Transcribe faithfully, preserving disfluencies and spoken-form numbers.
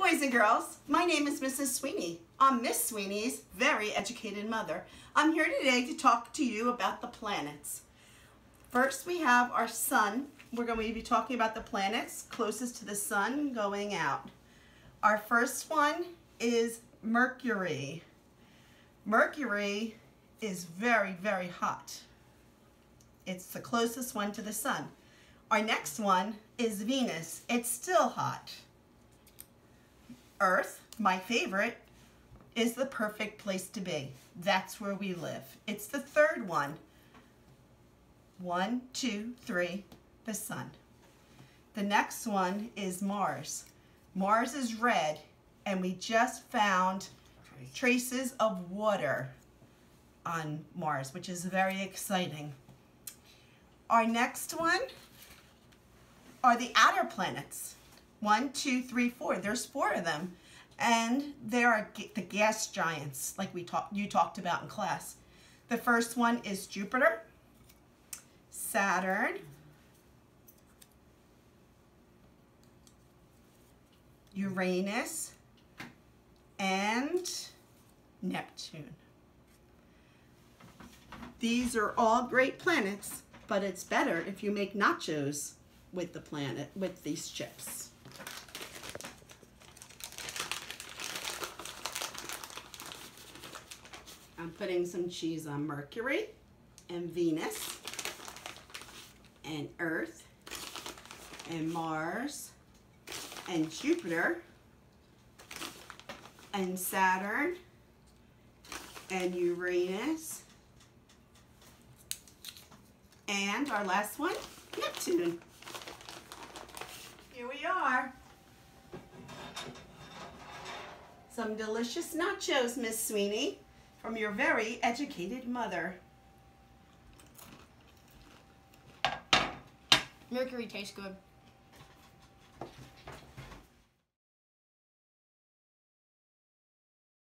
boys and girls, my name is Missus Sweeney. I'm Miss Sweeney's very educated mother. I'm here today to talk to you about the planets. First we have our sun. We're going to be talking about the planets closest to the sun going out. Our first one is Mercury. Mercury is very, very hot. It's the closest one to the sun. Our next one is Venus. It's still hot. Earth, my favorite, is the perfect place to be. That's where we live. It's the third one. One, two, three, the sun. The next one is Mars. Mars is red, and we just found traces of water on Mars, which is very exciting. Our next one are the outer planets. One, two, three, four. There's four of them. And they are the gas giants, like we talked, you talked about in class. The first one is Jupiter, Saturn, Uranus, and Neptune. These are all great planets, but it's better if you make nachos with the planet, with these chips. I'm putting some cheese on Mercury and Venus and Earth and Mars and Jupiter and Saturn and Uranus and our last one, Neptune. Here we are. Some delicious nachos, Miss Sweeney, from your very educated mother. Mercury tastes good.